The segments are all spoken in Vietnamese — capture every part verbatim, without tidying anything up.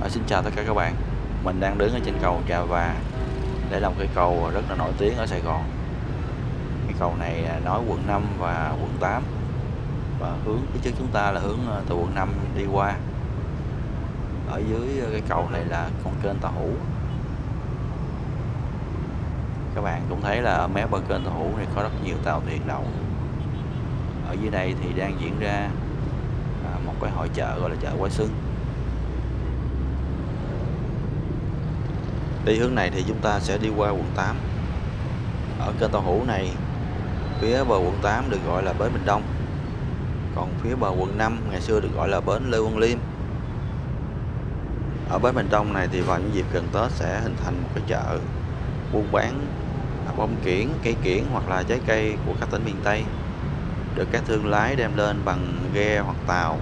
À, xin chào tất cả các bạn. Mình đang đứng ở trên cầu Trà Và. Đây là một cây cầu rất là nổi tiếng ở Sài Gòn. Cây cầu này nối quận năm và quận tám, và hướng phía trước chúng ta là hướng từ quận năm đi qua. Ở dưới cây cầu này là con kênh Tàu Hủ. Các bạn cũng thấy là ở mé bờ kênh Tàu Hủ này có rất nhiều tàu thuyền đậu. Ở dưới đây thì đang diễn ra một cái hội chợ gọi là chợ Quái Xuân. Đi hướng này thì chúng ta sẽ đi qua quận tám. Ở kênh Tàu Hủ này, phía bờ quận tám được gọi là bến Bình Đông, còn phía bờ quận năm ngày xưa được gọi là bến Lê Văn Liêm. Ở bến Bình Đông này thì vào những dịp gần Tết sẽ hình thành một cái chợ buôn bán bông kiển, cây kiển hoặc là trái cây của các tỉnh miền Tây, được các thương lái đem lên bằng ghe hoặc tàu,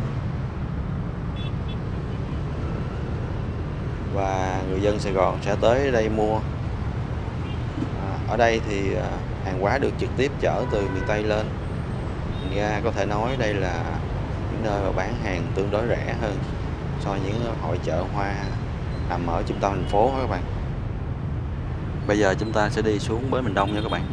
và người dân Sài Gòn sẽ tới đây mua. À, ở đây thì hàng hóa được trực tiếp chở từ miền Tây lên. Ra có thể nói đây là những nơi mà bán hàng tương đối rẻ hơn so với những hội chợ hoa nằm ở trung tâm thành phố đó các bạn. Bây giờ chúng ta sẽ đi xuống bến Bình Đông nha các bạn.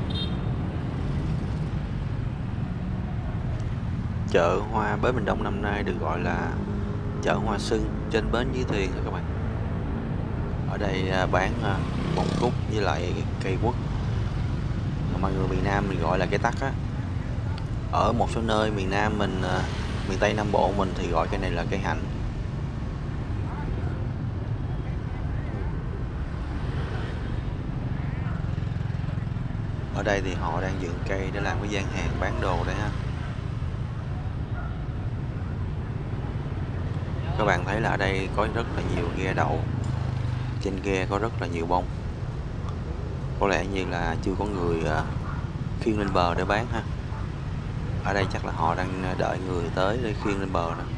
Chợ hoa bến Bình Đông năm nay được gọi là chợ hoa xuân trên bến dưới thuyền rồi các bạn. Ở đây bán bông cúc với lại cây quất, mọi người miền Nam mình gọi là cây tắc á. Ở một số nơi miền Nam mình, miền Tây Nam Bộ mình thì gọi cây này là cây hạnh. Ở đây thì họ đang dựng cây để làm cái gian hàng bán đồ đây ha. Các bạn thấy là ở đây có rất là nhiều ghe đậu. Trên ghe có rất là nhiều bông. Có lẽ như là chưa có người khiêng lên bờ để bán ha. Ở đây chắc là họ đang đợi người tới để khiêng lên bờ đó.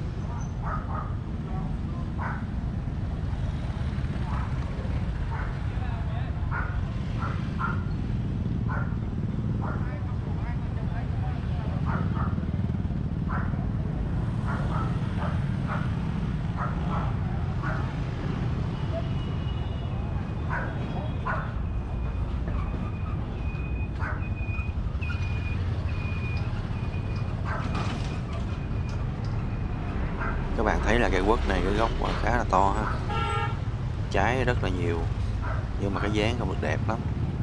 Các bạn thấy là cây quất này cái gốc khá là to ha, trái rất là nhiều, nhưng mà cái dáng không được đẹp lắm.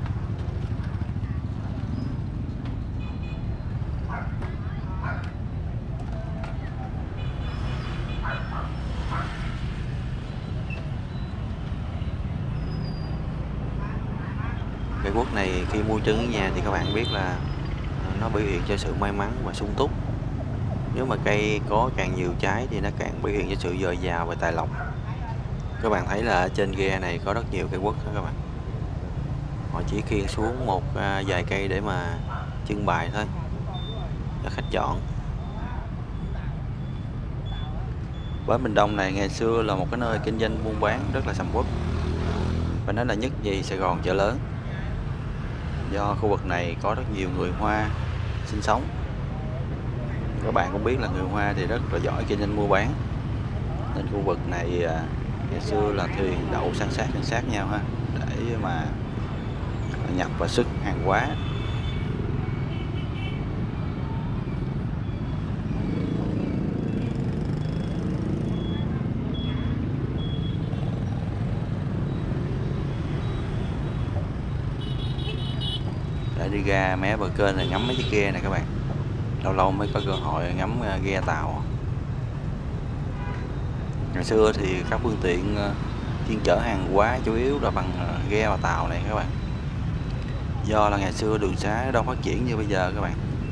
Cây quất này khi mua trứng ở nhà thì các bạn biết là nó biểu hiện cho sự may mắn và sung túc. Nếu mà cây có càng nhiều trái thì nó càng biểu hiện cho sự dồi dào và tài lộc. Các bạn thấy là ở trên ghe này có rất nhiều cây quất đó các bạn. Họ chỉ khiêng xuống một vài cây để mà trưng bày thôi, cho khách chọn. Bến Bình Đông này ngày xưa là một cái nơi kinh doanh buôn bán rất là sầm uất, và nó là nhất nhì Sài Gòn chợ lớn. Do khu vực này có rất nhiều người Hoa sinh sống. Các bạn cũng biết là người Hoa thì rất là giỏi kinh doanh mua bán, nên khu vực này ngày xưa là thuyền đậu san sát san sát nhau ha, để mà nhập và xuất hàng hóa. Để đi ra mé bờ kênh này ngắm mấy chiếc ghe này các bạn. Lâu lâu mới có cơ hội ngắm ghe tàu. Ngày xưa thì các phương tiện chuyên chở hàng hóa chủ yếu là bằng ghe và tàu này các bạn. Do là ngày xưa đường xá đâu phát triển như bây giờ các bạn.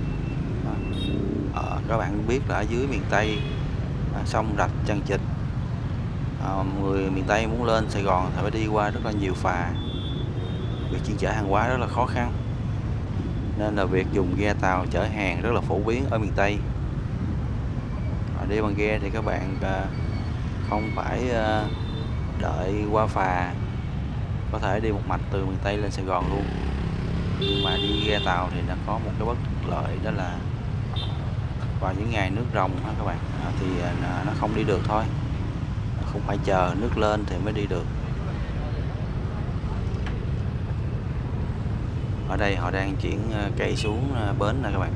Ờ, các bạn biết là ở dưới miền Tây sông rạch chằng chịt, à, người miền Tây muốn lên Sài Gòn thì phải đi qua rất là nhiều phà. Việc chuyên chở hàng hóa rất là khó khăn, nên là việc dùng ghe tàu chở hàng rất là phổ biến ở miền Tây. Ở đi bằng ghe thì các bạn không phải đợi qua phà, có thể đi một mạch từ miền Tây lên Sài Gòn luôn. Nhưng mà đi ghe tàu thì nó có một cái bất lợi, đó là vào những ngày nước ròng ha các bạn, thì nó không đi được thôi, không phải chờ nước lên thì mới đi được. Ở đây họ đang chuyển cây xuống bến nè các bạn.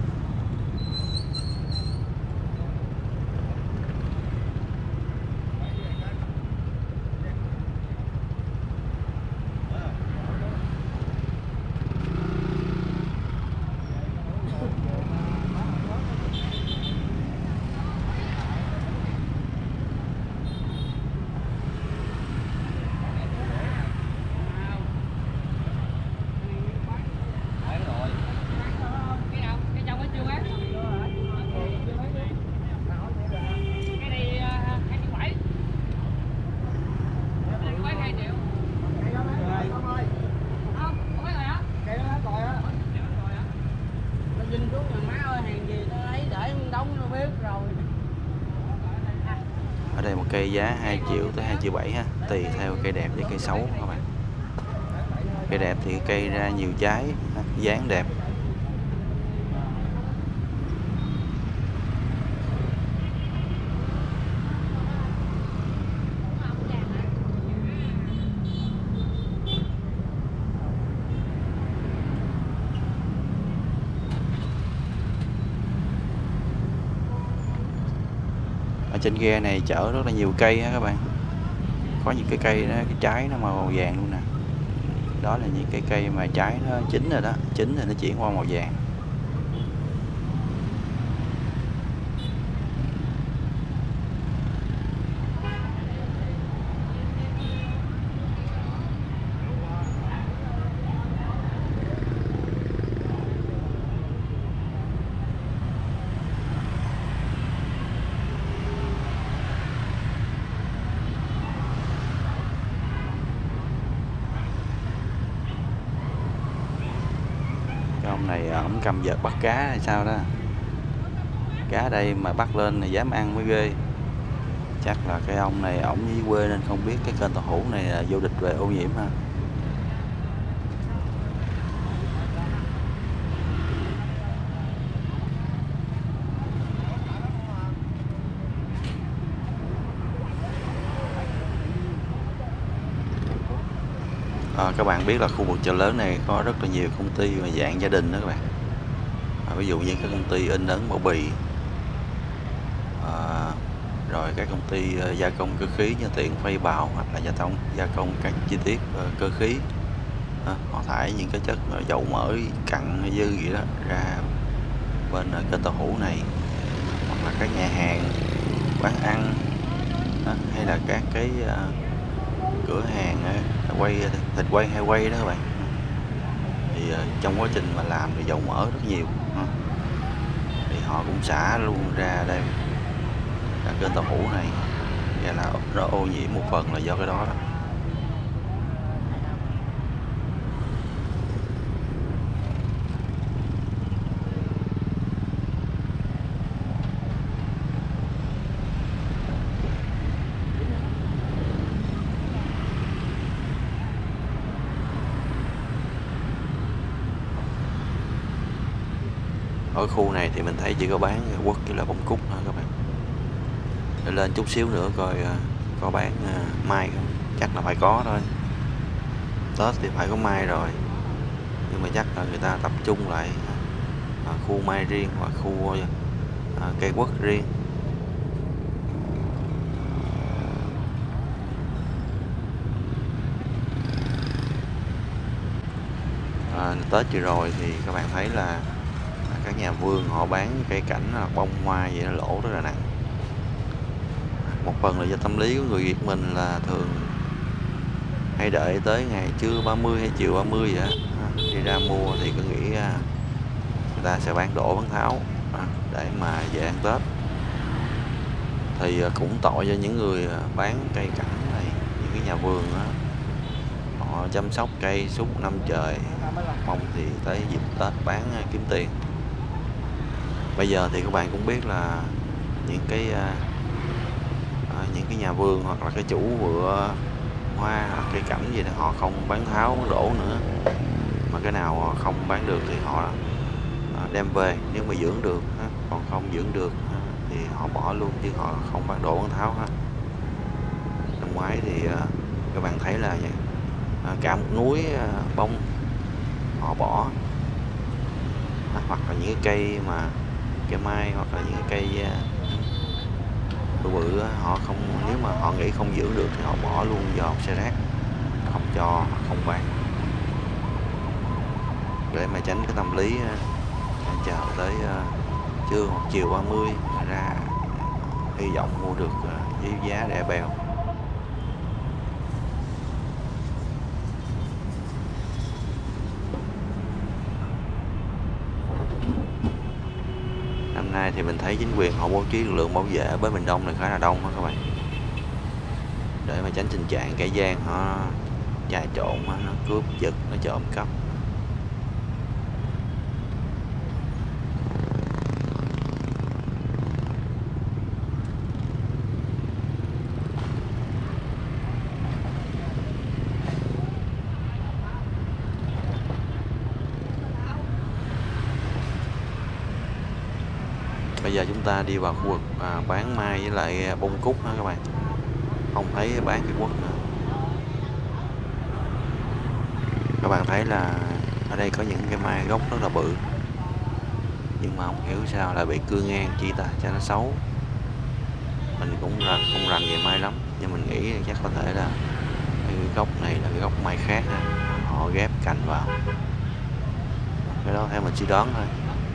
Ở đây một cây giá hai triệu tới hai triệu bảy ha, tùy theo cây đẹp với cây xấu các bạn. Cây đẹp thì cây ra nhiều trái, dáng đẹp. Ở trên ghe này chở rất là nhiều cây ha các bạn. Có những cái cây đó, cái trái nó màu vàng luôn nè. Đó là những cái cây mà trái nó chín rồi đó, chín thì nó chuyển qua màu vàng. Ông này ổng cầm vợt bắt cá hay sao đó. Cá đây mà bắt lên thì dám ăn mới ghê. Chắc là cái ông này ổng dưới quê nên không biết cái kênh tàu hũ này là vô địch về ô nhiễm ha. À, các bạn biết là khu vực chợ lớn này có rất là nhiều công ty mà dạng gia đình đó các bạn. À, ví dụ như các công ty in ấn bao bì, à, rồi các công ty uh, gia công cơ khí như tiện phay bào, hoặc là gia công gia công các chi tiết uh, cơ khí. À, họ thải những cái chất uh, dầu mỡ cặn hay dư gì đó ra bên uh, kênh tàu hũ này, hoặc là các nhà hàng quán ăn, à, hay là các cái uh, cửa hàng uh, quay thịt quay hay quay đó các bạn. Thì uh, trong quá trình mà làm thì dầu mỡ rất nhiều, uh, thì họ cũng xả luôn ra đây là kênh tàu hũ này, và là nó ô nhiễm một phần là do cái đó đó. Ở khu này thì mình thấy chỉ có bán quất với là bông cúc thôi các bạn. Để lên chút xíu nữa coi có bán mai không, chắc là phải có thôi. Tết thì phải có mai rồi, nhưng mà chắc là người ta tập trung lại à, khu mai riêng hoặc khu à, cây quất riêng. À, Tết vừa rồi thì các bạn thấy là các nhà vườn họ bán cây cảnh là bông hoa vậy, nó lỗ rất là nặng. Một phần là do tâm lý của người Việt mình là thường hay đợi tới ngày trưa ba mươi hay chiều ba mươi vậy đó. Đi ra mua thì cứ nghĩ người ta sẽ bán đổ bán tháo để mà về ăn Tết. Thì cũng tội cho những người bán cây cảnh này, những cái nhà vườn đó, họ chăm sóc cây suốt năm trời, mong thì tới dịp Tết bán kiếm tiền. Bây giờ thì các bạn cũng biết là những cái à, những cái nhà vườn hoặc là cái chủ vựa hoa hoặc cây cảnh gì đó họ không bán tháo bán đổ nữa, mà cái nào họ không bán được thì họ đem về nếu mà dưỡng được, còn không dưỡng được thì họ bỏ luôn, chứ họ không bán đổ bán tháo ha. ngoái thì à, các bạn thấy là à, cả một núi à, bông họ bỏ, à, hoặc là những cái cây mà cây mai, hoặc là những cái cây à, bự bự á, họ không, nếu mà họ nghĩ không giữ được thì họ bỏ luôn vào xe rác, không cho, không bán, để mà tránh cái tâm lý à, chờ tới à, trưa hoặc chiều ba mươi ra hy vọng mua được à, với giá rẻ bèo. Năm nay thì mình thấy chính quyền họ bố trí lực lượng bảo vệ ở bến Bình Đông này khá là đông đó các bạn, để mà tránh tình trạng kẻ gian họ trà trộn, nó cướp giật, nó trộm cắp. Bây giờ chúng ta đi vào khu vực à, bán mai với lại bông cúc ha các bạn, không thấy bán cái quất nữa. Các bạn thấy là ở đây có những cái mai gốc rất là bự, nhưng mà không hiểu sao lại bị cưa ngang chi ta, cho nó xấu. Mình cũng là không rành về mai lắm, nhưng mình nghĩ chắc có thể là cái gốc này là cái gốc mai khác ha, họ ghép cành vào, cái đó theo mình suy đoán thôi.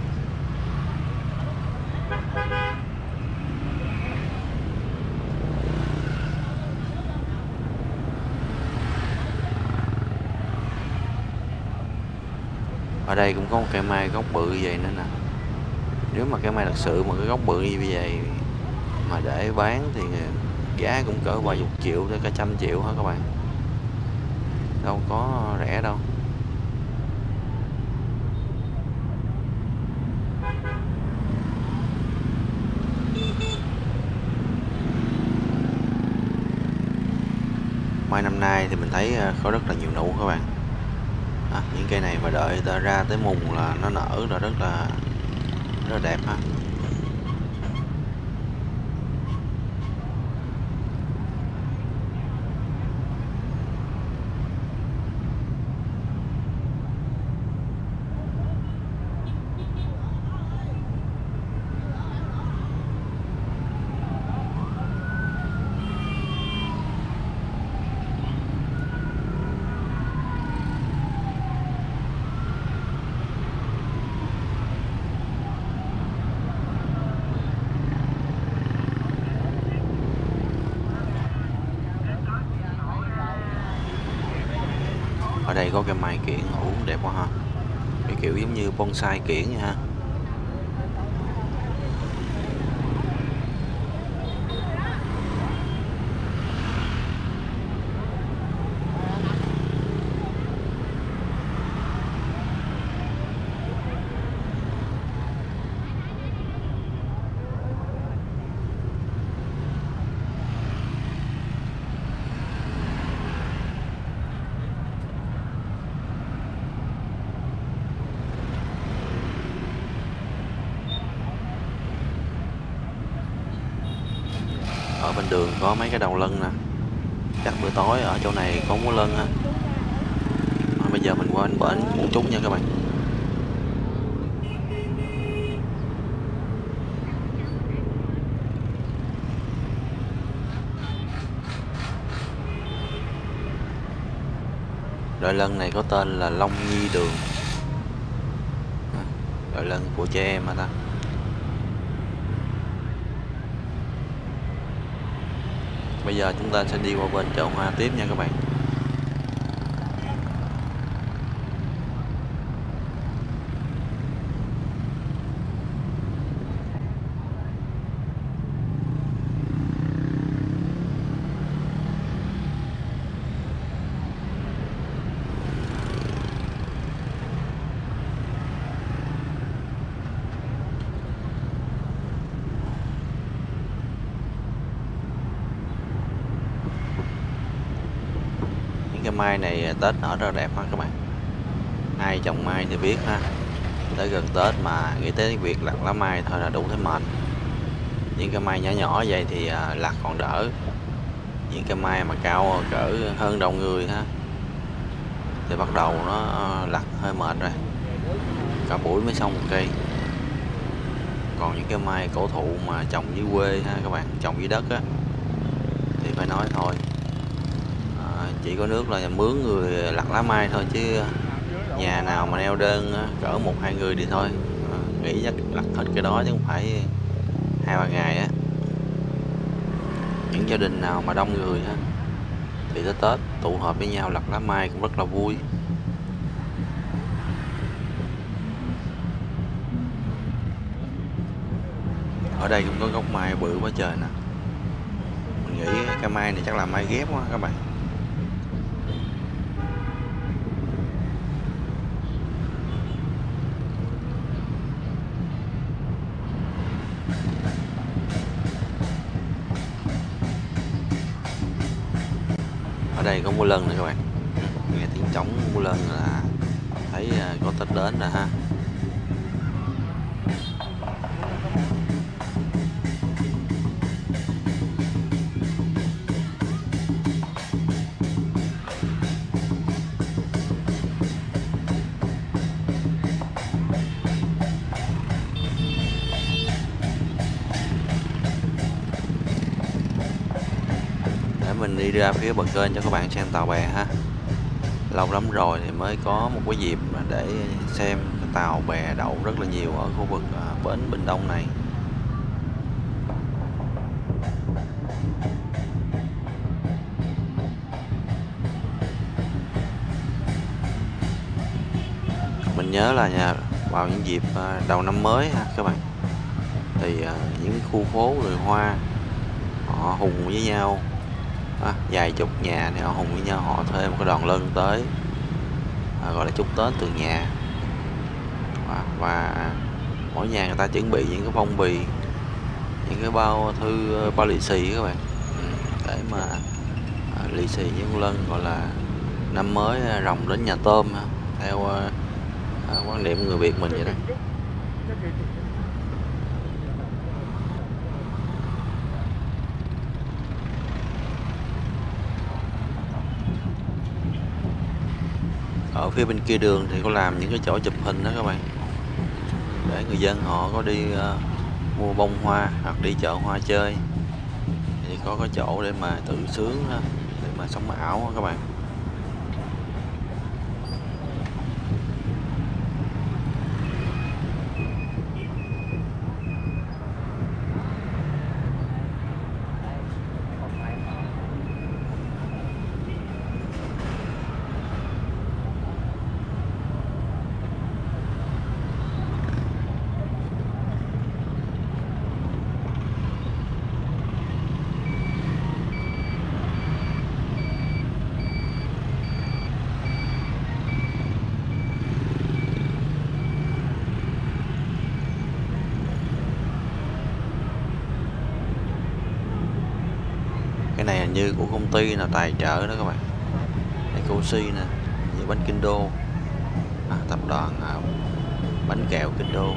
Ở đây cũng có một cây mai gốc bự như vậy nữa nè. Nếu mà cây mai thật sự mà cái gốc bự như vậy mà để bán thì giá cũng cỡ vài chục triệu tới cả trăm triệu hả các bạn, đâu có rẻ đâu. Mai năm nay thì mình thấy có rất là nhiều nụ các bạn. À, những cây này mà đợi ta ra tới mùng là nó nở rồi, rất là rất là đẹp ha. Ở đây có cây mai kiển uống đẹp quá ha, cái kiểu giống như bonsai kiển nha ha. Ở bên đường có mấy cái đầu lân nè, chắc bữa tối ở chỗ này có múa lân á. À, bây giờ mình qua bên bển một chút nha các bạn. Đội lân này có tên là Long Nhi Đường, đội lân của trẻ em hả ta. Bây giờ chúng ta sẽ đi qua bên chợ hoa tiếp nha các bạn. Cái mai này Tết nở rất là đẹp ha các bạn. Ai trồng mai thì biết ha, tới gần Tết mà nghĩ tới việc lặt lá mai thôi là đủ thấy mệt. Những cái mai nhỏ nhỏ vậy thì lặt còn đỡ, những cây mai mà cao cỡ hơn đầu người ha thì bắt đầu nó lặt hơi mệt rồi, cả buổi mới xong một cây. Còn những cái mai cổ thụ mà trồng dưới quê ha các bạn, trồng dưới đất á thì phải nói thôi, à, chỉ có nước là mướn người lặt lá mai thôi, chứ nhà nào mà neo đơn á, cỡ một hai người thì thôi, à, nghĩ chắc lặt hết cái đó chứ không phải hai ba ngày á. Những gia đình nào mà đông người á thì tới Tết tụ họp với nhau lặt lá mai cũng rất là vui. Ở đây cũng có gốc mai bự quá trời nè. Mình nghĩ cái mai này chắc là mai ghép quá các bạn. Ở đây có mua lân nữa các bạn. Nghe tiếng trống mua lân là thấy có Tết đến rồi ha. Mình đi ra phía bờ kênh cho các bạn xem tàu bè ha. Lâu lắm rồi thì mới có một cái dịp để xem cái tàu bè đậu rất là nhiều ở khu vực bến Bình Đông này. Mình nhớ là nhà vào những dịp đầu năm mới ha các bạn, thì những khu phố người Hoa họ hùng với nhau, à, vài chục nhà này họ hùng với nhau, họ thuê một cái đoàn lân tới, à, gọi là chúc Tết từ nhà, à, và mỗi nhà người ta chuẩn bị những cái phong bì, những cái bao thư, bao lì xì các bạn, ừ, để mà à, lì xì với con lân, gọi là năm mới rồng đến nhà tôm ha, theo à, quan niệm người Việt mình vậy đó. Ở phía bên kia đường thì có làm những cái chỗ chụp hình đó các bạn, để người dân họ có đi uh, mua bông hoa hoặc đi chợ hoa chơi thì có cái chỗ để mà tự sướng, để mà sống ảo đó các bạn. Cái này hình như của công ty nào tài trợ đó các bạn, Ecosi nè, như bánh Kinh Đô, à, tập đoàn à, bánh kẹo Kinh Đô.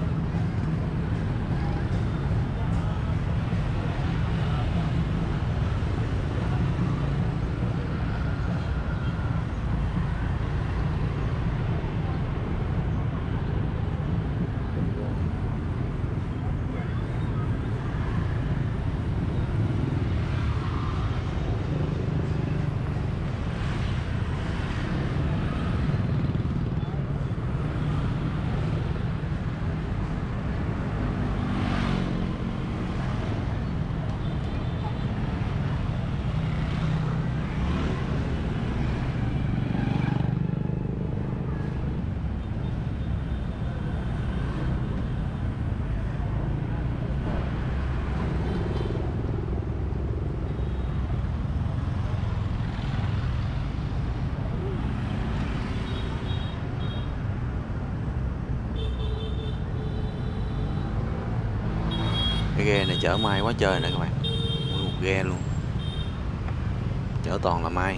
Cái ghe này chở mai quá trời nè các bạn, nguyên một ghe luôn, chở toàn là mai.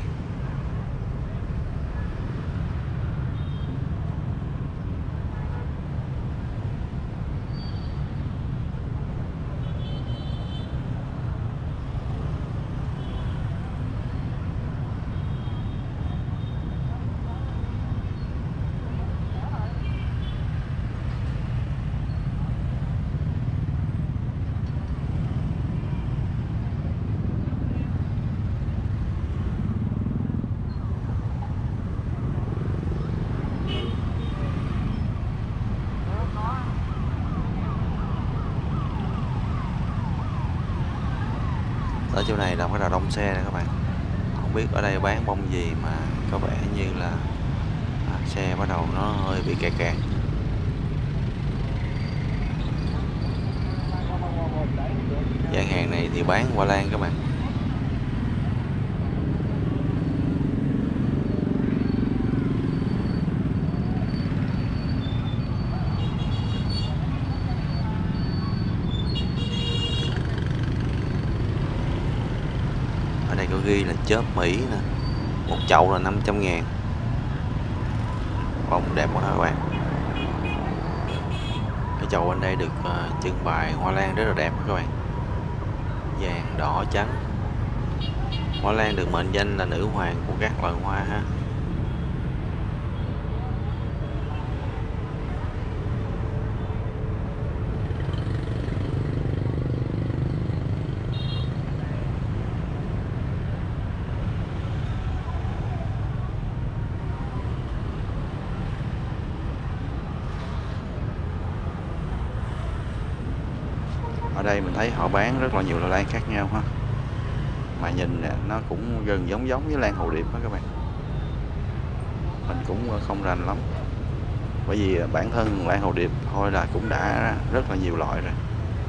Ở chỗ này là bắt đầu đông xe nè các bạn. Không biết ở đây bán bông gì mà có vẻ như là à, xe bắt đầu nó hơi bị kẹt kẹt. Gian hàng này thì bán hoa lan các bạn. Ở đây có ghi là chớp Mỹ nè, một chậu là năm trăm ngàn. Bông đẹp quá các bạn. Cái chậu bên đây được uh, trưng bày hoa lan rất là đẹp các bạn, vàng đỏ trắng. Hoa lan được mệnh danh là nữ hoàng của các loài hoa ha. Ở đây mình thấy họ bán rất là nhiều loại lan khác nhau ha. Mà nhìn nè, nó cũng gần giống giống với lan hồ điệp đó các bạn. Mình cũng không rành lắm, bởi vì bản thân lan hồ điệp thôi là cũng đã rất là nhiều loại rồi.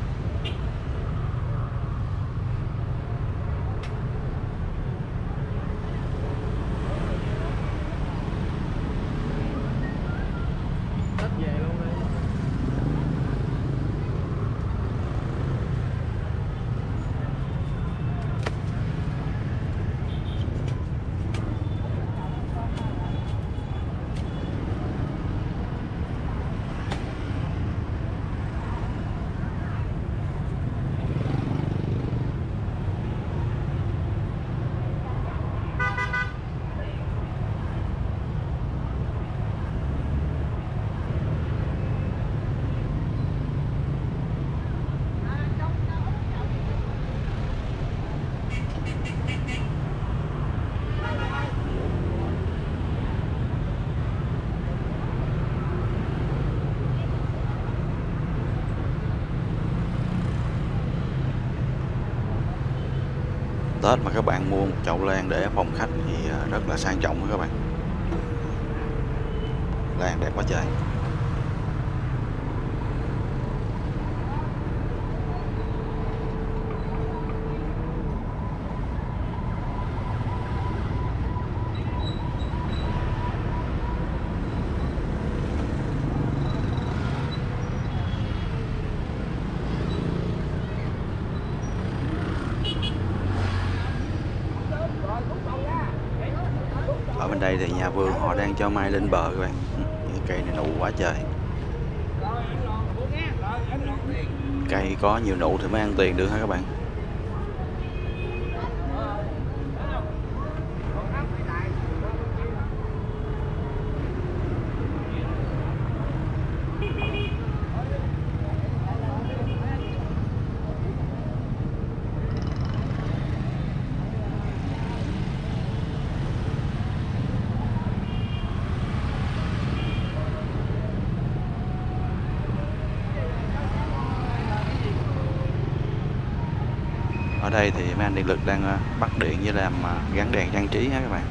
Tết mà các bạn mua một chậu lan để phòng khách thì rất là sang trọng đó các bạn. Lan đẹp quá trời. Ở bên đây thì nhà vườn họ đang cho mai lên bờ các bạn. Những cây này nụ quá trời. Cây có nhiều nụ thì mới ăn tiền được ha các bạn. Ở đây thì mấy anh điện lực đang bắt điện với làm gắn đèn trang trí ha các bạn.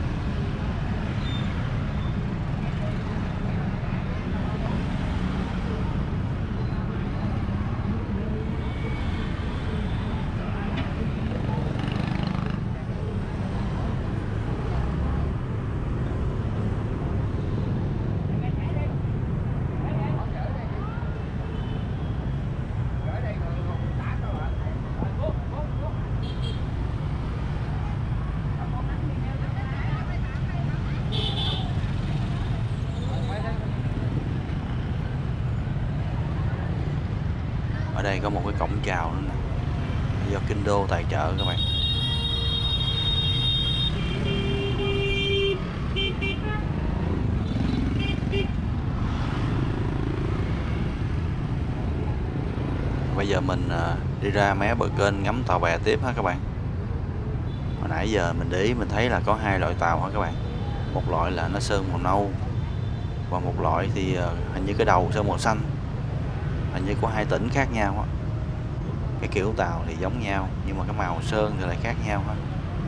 Ở đây có một cái cổng chào nữa nè, do Kinh Đô tài trợ các bạn. Bây giờ mình đi ra mé bờ kênh ngắm tàu bè tiếp ha các bạn. Hồi nãy giờ mình để ý mình thấy là có hai loại tàu hả các bạn. Một loại là nó sơn màu nâu, và một loại thì hình như cái đầu sơn màu xanh. Hình như có hai tỉnh khác nhau á. Cái kiểu tàu thì giống nhau nhưng mà cái màu sơn thì lại khác nhau ha.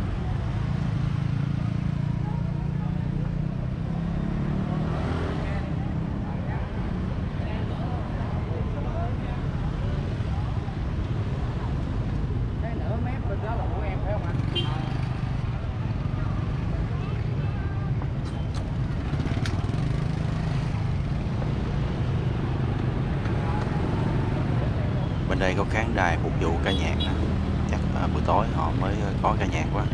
Bên đây có khán đài phục vụ ca nhạc nè. Chắc à, buổi tối họ mới có ca nhạc quá.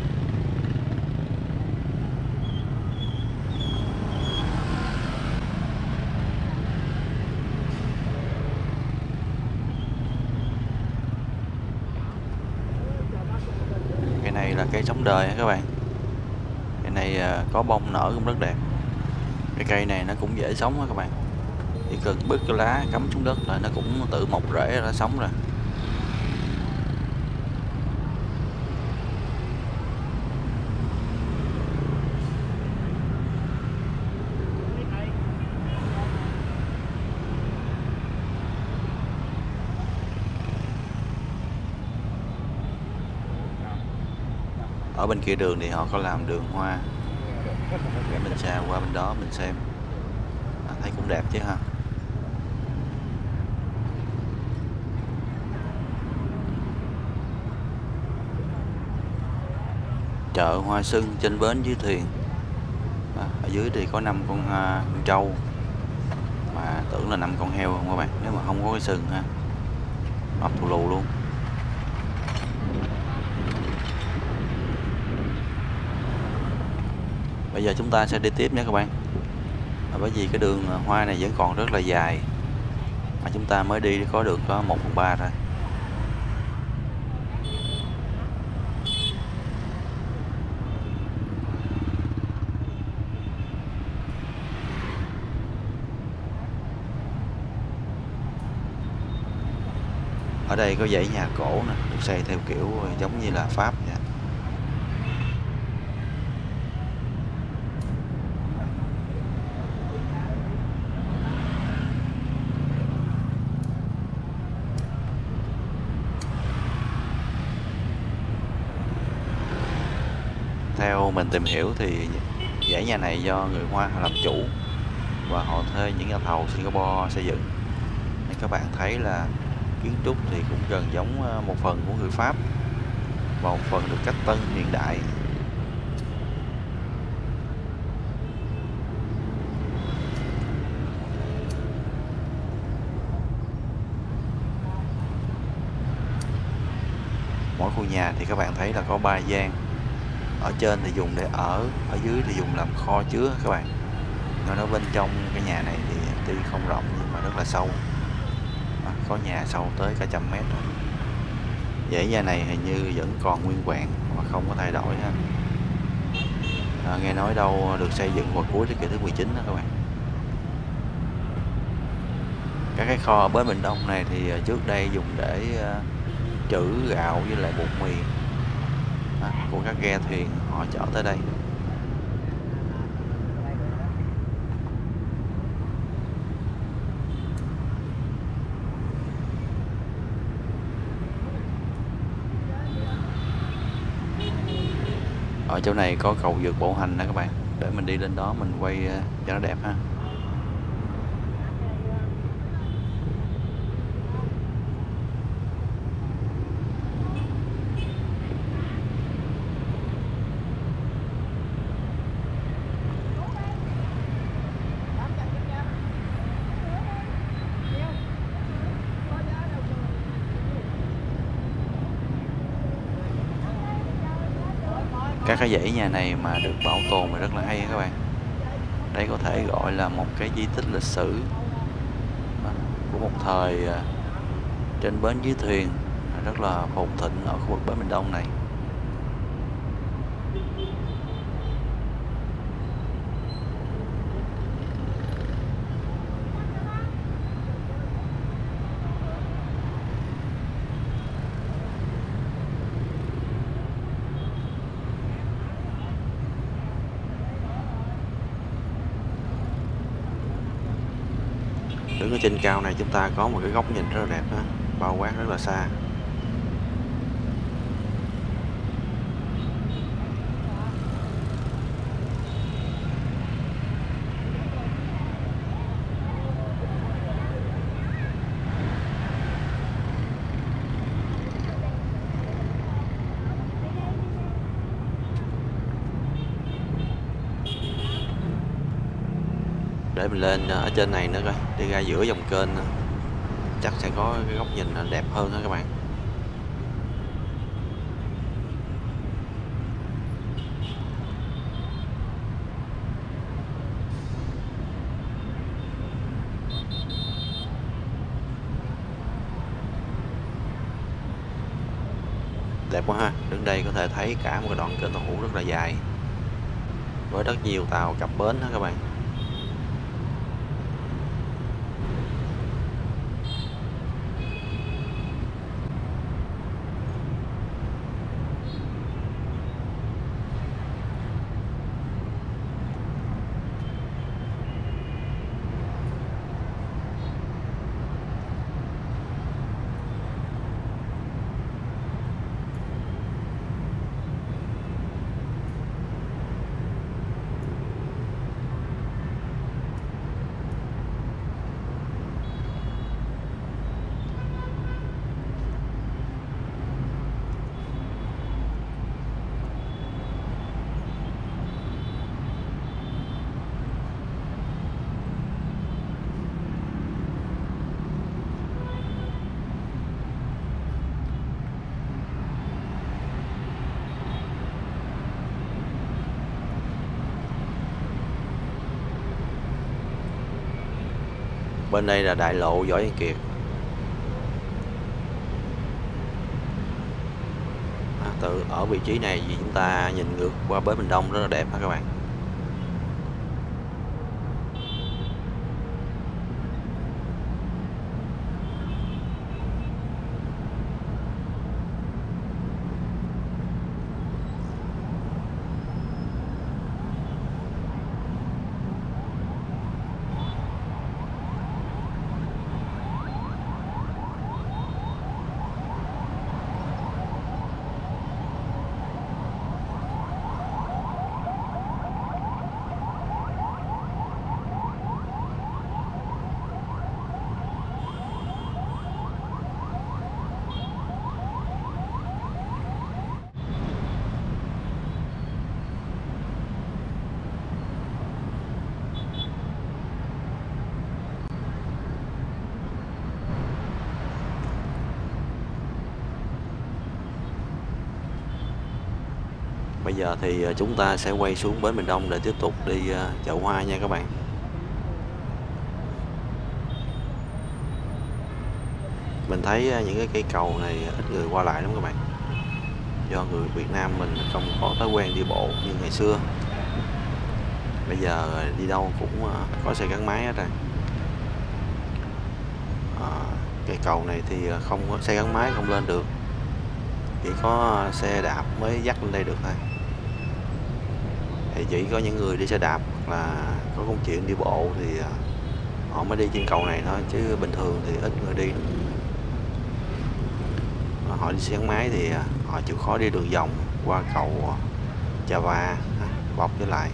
Cái này là cây sống đời các bạn. Cái này à, có bông nở cũng rất đẹp. Cái cây này nó cũng dễ sống các bạn. Chỉ cần bứt cái lá cắm xuống đất là nó cũng tự mọc rễ ra sống rồi. Ở bên kia đường thì họ có làm đường hoa. Để mình xa qua bên đó mình xem. À, thấy cũng đẹp chứ ha. Chợ hoa sưng trên bến dưới thuyền. À, ở dưới thì có năm con, ha, con trâu. Mà tưởng là năm con heo không các bạn, nếu mà không có cái sừng ha. Mập thù lù luôn. Bây giờ chúng ta sẽ đi tiếp nhé các bạn. À, bởi vì cái đường hoa này vẫn còn rất là dài. Mà chúng ta mới đi có được có một phần ba thôi. Ở đây có dãy nhà cổ nè, được xây theo kiểu giống như là Pháp vậy. Theo mình tìm hiểu thì dãy nhà này do người Hoa làm chủ và họ thuê những nhà thầu Singapore xây dựng. Nên các bạn thấy là kiến trúc thì cũng gần giống một phần của người Pháp và một phần được cách tân hiện đại. Mỗi khu nhà thì các bạn thấy là có ba gian. Ở trên thì dùng để ở, ở dưới thì dùng làm kho chứa các bạn. Nhưng nó bên trong cái nhà này thì tuy không rộng nhưng mà rất là sâu. À, có nhà sâu tới cả trăm mét rồi. Dãy nhà này hình như vẫn còn nguyên vẹn mà không có thay đổi ha. À, nghe nói đâu được xây dựng vào cuối thế kỷ thứ mười chín đó các bạn. Các cái kho ở bến Bình Đông này thì trước đây dùng để uh, trữ gạo với lại bột mì à, của các ghe thuyền họ chở tới đây. Ở chỗ này có cầu vượt bộ hành nè các bạn, để mình đi lên đó mình quay uh, cho nó đẹp ha. Các cái dãy nhà này mà được bảo tồn thì rất là hay các bạn. Đây có thể gọi là một cái di tích lịch sử của một thời trên bến dưới thuyền rất là phồn thịnh ở khu vực bến Bình Đông này. Đứng ở trên cao này chúng ta có một cái góc nhìn rất là đẹp ha, bao quát rất là xa. Để mình lên ở trên này nữa coi, đi ra giữa dòng kênh nữa. Chắc sẽ có cái góc nhìn đẹp hơn đó các bạn. Đẹp quá ha, đứng đây có thể thấy cả một cái đoạn kênh tàu hũ rất là dài với rất nhiều tàu cập bến đó các bạn. Bên đây là đại lộ Võ Văn Kiệt. À, từ ở vị trí này thì chúng ta nhìn ngược qua bến Bình Đông rất là đẹp ha các bạn. Bây giờ thì chúng ta sẽ quay xuống bến Bình Đông để tiếp tục đi chợ hoa nha các bạn. Mình thấy những cái cây cầu này ít người qua lại lắm các bạn. Do người Việt Nam mình không có thói quen đi bộ như ngày xưa. Bây giờ đi đâu cũng có xe gắn máy hết rồi. À, cây cầu này thì không có xe gắn máy không lên được, chỉ có xe đạp mới dắt lên đây được thôi. Thì chỉ có những người đi xe đạp hoặc là có công chuyện đi bộ thì họ mới đi trên cầu này thôi, chứ bình thường thì ít người đi. Họ đi xe gắn máy thì họ chịu khó đi đường vòng qua cầu Chà Va bọc trở lại.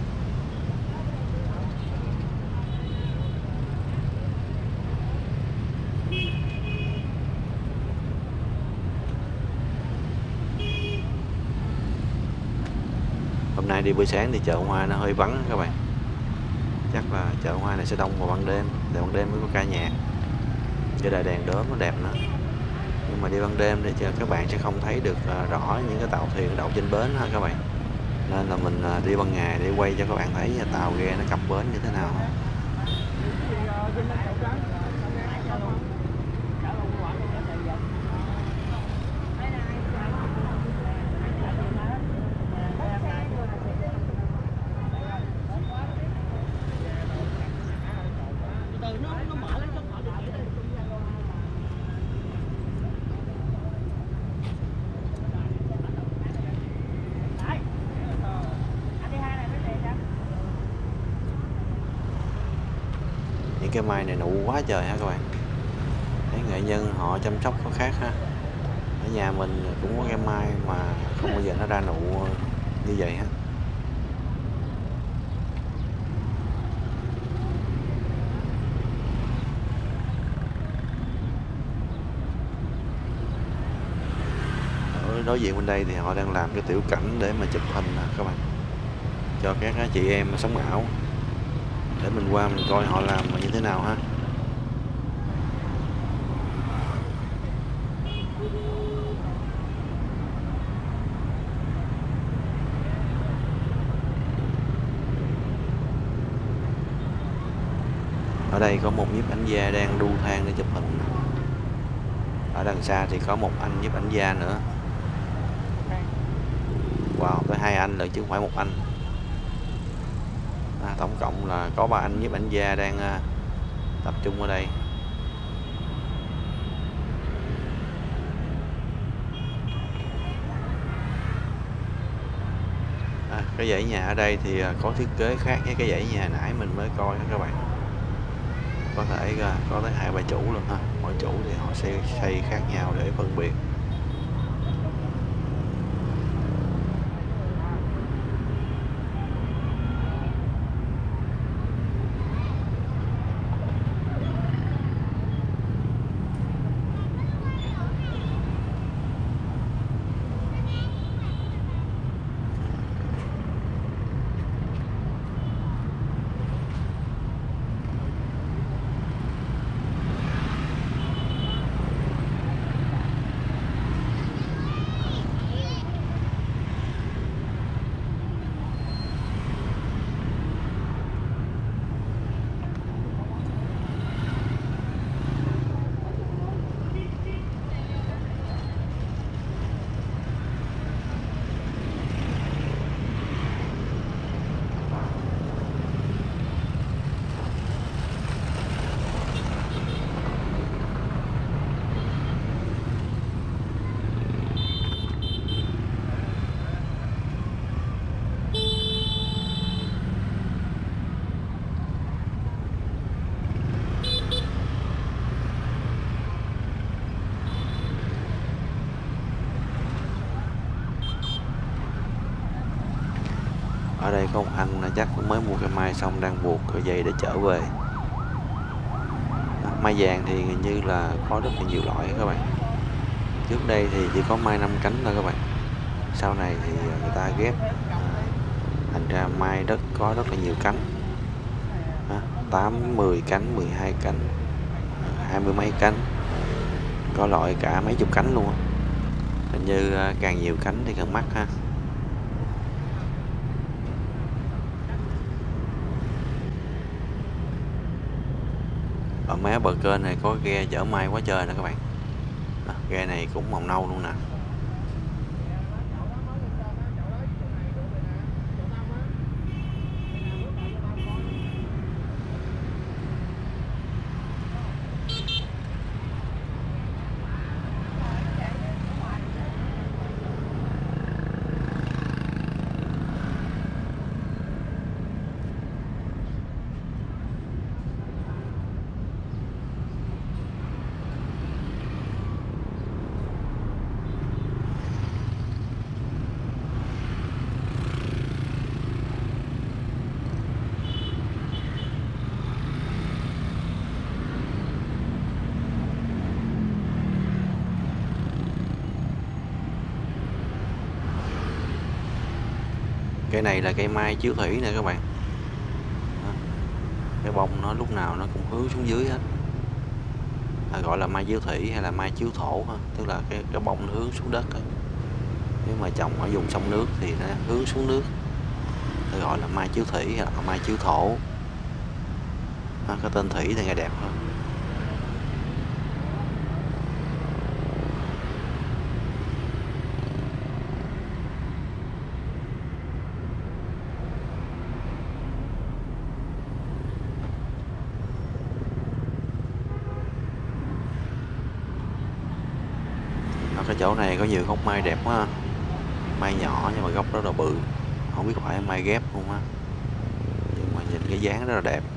Hôm nay đi buổi sáng thì chợ hoa nó hơi vắng các bạn. Chắc là chợ hoa này sẽ đông vào ban đêm, để ban đêm mới có ca nhạc với đại đèn đóm nó đẹp nữa. Nhưng mà đi ban đêm để cho các bạn sẽ không thấy được rõ những cái tàu thuyền đậu trên bến ha các bạn. Nên là mình đi ban ngày để quay cho các bạn thấy tàu ghe nó cập bến như thế nào. Những cái mai này nụ quá trời ha các bạn. Thấy nghệ nhân họ chăm sóc có khác ha. Ở nhà mình cũng có cây mai mà không bao giờ nó ra nụ như vậy ha. Ở đối diện bên đây thì họ đang làm cái tiểu cảnh để mà chụp hình nè các bạn, cho các chị em sống ảo để mình qua mình coi họ làm như thế nào ha. Ở đây có một nhiếp ảnh gia đang đu thang để chụp hình. Ở đằng xa thì có một anh nhiếp ảnh gia nữa. Wow, tới hai anh lận chứ không phải một anh. À, tổng cộng là có ba anh nhiếp ảnh gia đang uh, tập trung ở đây. À, cái dãy nhà ở đây thì uh, có thiết kế khác với cái dãy nhà nãy mình mới coi các bạn. Có thể uh, có tới hai ba chủ luôn ha. Mỗi chủ thì họ sẽ xây khác nhau để phân biệt. Ở đây có một anh chắc cũng mới mua cây mai xong đang buộc cái dây để chở về. Mai vàng thì hình như là có rất là nhiều loại các bạn. Trước đây thì chỉ có mai năm cánh thôi các bạn. Sau này thì người ta ghép thành ra mai đất có rất là nhiều cánh. tám, mười cánh, mười hai cánh, hai mươi mấy cánh. Có loại cả mấy chục cánh luôn. Hình như càng nhiều cánh thì càng mắc ha. Ở mé bờ kênh này có ghe chở mai quá trời nè các bạn. À, ghe này cũng màu nâu luôn nè. Cây này là cây mai chiếu thủy nè các bạn. Cái bông nó lúc nào nó cũng hướng xuống dưới hết. À, gọi là mai chiếu thủy hay là mai chiếu thổ ha, tức là cái cái bông nó hướng xuống đất thôi. Nếu mà trồng ở vùng sông nước thì nó hướng xuống nước, thì gọi là mai chiếu thủy hay là mai chiếu thổ. À, cái tên thủy thì nghe đẹp hơn. Cái chỗ này có nhiều gốc mai đẹp quá, mai nhỏ nhưng mà gốc rất là bự, không biết phải mai ghép không ha, nhưng mà nhìn cái dáng rất là đẹp.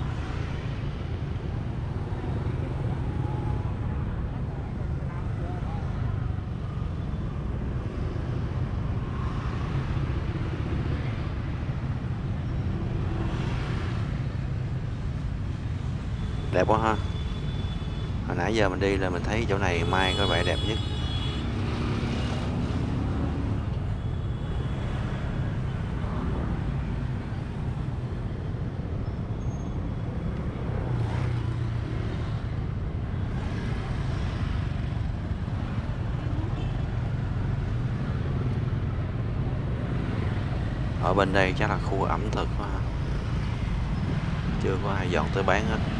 Đẹp quá ha. Hồi nãy giờ mình đi là mình thấy chỗ này mai có vẻ đẹp nhất. Ở bên đây chắc là khu ẩm thực quá ha. Chưa có ai dọn tới bán hết.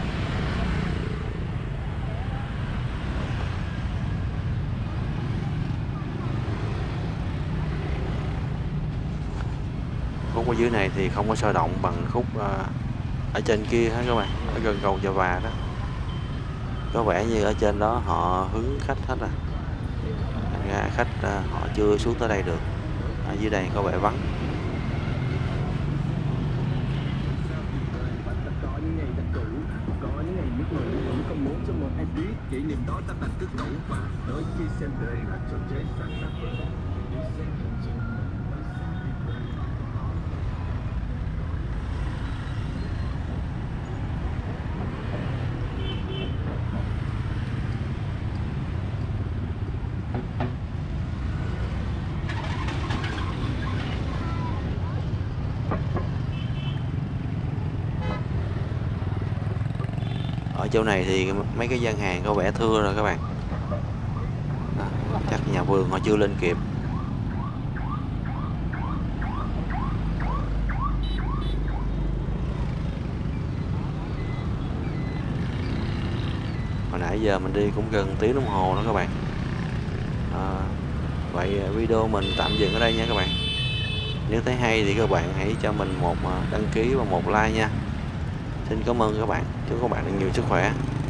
Khúc ở dưới này thì không có sôi động bằng khúc uh, ở trên kia hết các bạn, ở gần cầu Chợ Và đó. Có vẻ như ở trên đó họ hứng khách hết à, thành ra khách uh, họ chưa xuống tới đây được. Ở dưới đây có vẻ vắng. Kỷ niệm đó đã thành cứ cũ và đôi khi xem đời là trò chơi sáng sắc. Ở chỗ này thì mấy cái gian hàng có vẻ thưa rồi các bạn. Đó, chắc nhà vườn họ chưa lên kịp. Hồi nãy giờ mình đi cũng gần tiếng đồng hồ đó các bạn. À, vậy video mình tạm dừng ở đây nha các bạn. Nếu thấy hay thì các bạn hãy cho mình một đăng ký và một like nha. Xin cảm ơn các bạn. Chúc các bạn được nhiều sức khỏe.